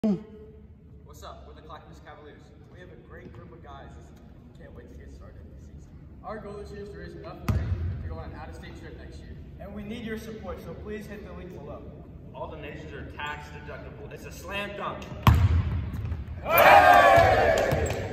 What's up? We're the Clackamas Cavaliers. We have a great group of guys. Can't wait to get started this season. Our goal this year is to raise enough money to go on an out-of-state trip next year. And we need your support, so please hit the link below. All donations are tax deductible. It's a slam dunk. Hey!